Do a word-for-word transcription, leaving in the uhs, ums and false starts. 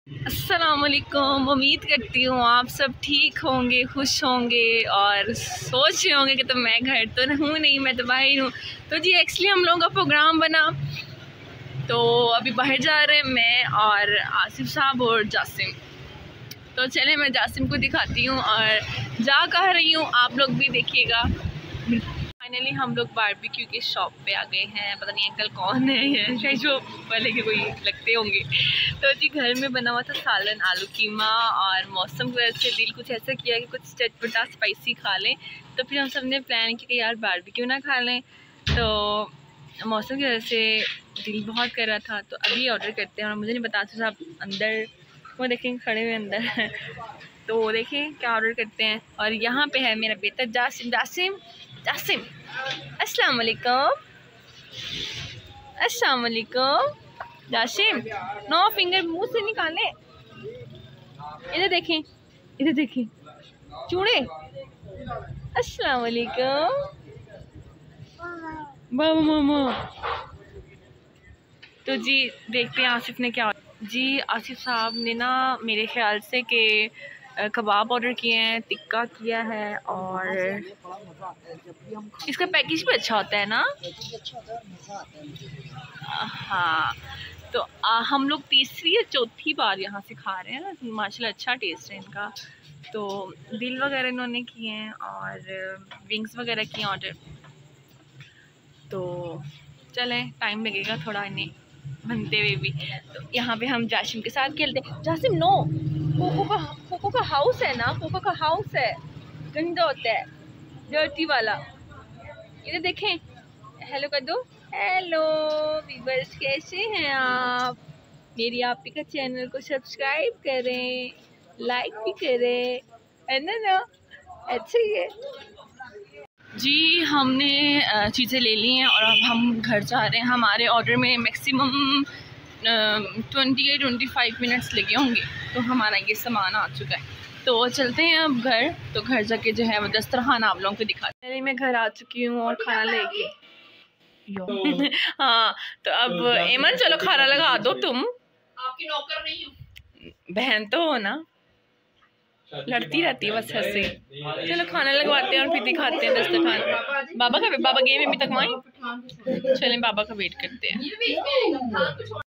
अस्सलामुअलैकुम। उम्मीद करती हूँ आप सब ठीक होंगे, खुश होंगे और सोच रहे होंगे कि तो मैं घर तो हूँ नहीं, मैं तो बाहर हूँ। तो जी एक्चुअली हम लोगों का प्रोग्राम बना, तो अभी बाहर जा रहे हैं मैं और आसिफ साहब और जासिम। तो चले मैं जासिम को दिखाती हूँ और जा कह रही हूँ, आप लोग भी देखिएगा। फाइनली हम लोग बारबेक्यू की शॉप पे आ गए हैं। पता नहीं अंकल कौन है, शायद जो पहले के कोई लगते होंगे। तो जी घर में बना हुआ था सालन, आलू कीमा, और मौसम की वजह से दिल कुछ ऐसा किया कि कुछ चटपटा स्पाइसी खा लें। तो फिर हम सब ने प्लान किया कि यार बारबेक्यू ना खा लें। तो मौसम की वजह से दिल बहुत कर रहा था, तो अभी ऑर्डर करते हैं। और मुझे नहीं पता साहब अंदर वो देखें खड़े हुए अंदर तो देखें क्या ऑर्डर करते हैं। और यहाँ पे है मेरा बेटा जासिम। जासिम जासिम अस्सलाम वालेकुम, अस्सलाम वालेकुम। जासिम नो फिंगर मुंह से निकाले। इधर देखें, इधर देखें चूड़े। अस्सलाम वालेकुम बाबा मामा। तो जी देखते हैं आसिफ ने क्या। जी आसिफ साहब ने ना मेरे ख्याल से कि कबाब ऑर्डर किए हैं, टिक्का किया है, और इसका पैकेज भी अच्छा होता है ना। हाँ तो आ, हम लोग तीसरी या चौथी बार यहाँ से खा रहे हैं ना, माशाल्लाह अच्छा टेस्ट है इनका। तो दिल वगैरह इन्होंने किए हैं और विंग्स वगैरह किए ऑर्डर। तो चलें, टाइम लगेगा थोड़ा इन्हें बनते हुए भी। तो यहाँ पे हम जासिम के साथ खेलते हैं। जासिम नो, कोको का कोको का हाउस है ना, कोको का हाउस है, गंदा होता है, डर्टी वाला। इधर देखें, हेलो कर दो। हेलो व्यूअर्स, कैसे हैं आप? मेरी आपी का चैनल को सब्सक्राइब करें, लाइक भी करें, है ना ना, अच्छा ही है जी। हमने चीज़ें ले ली हैं और अब हम घर जा रहे हैं। हमारे ऑर्डर में मैक्सिमम ट्वेंटी या ट्वेंटी फाइव मिनट्स लगे होंगे, तो हमारा ये सामान आ चुका है। तो चलते हैं अब घर। तो घर जाके जो है वो दस्तरखान आप लोगों को दिखा। पहले मैं घर आ चुकी हूँ और खाना लेके हाँ तो अब एमन चलो खाना लगा दो। तुम आपकी नौकर नहीं हो, बहन तो हो ना, लड़ती रहती है बस हंसे। चलो खाना लगवाते हैं और फिर दिखाते हैं दस्तरखान। बाबा का बाबा गए में अभी तक वहीं, चलें बाबा का वेट करते हैं।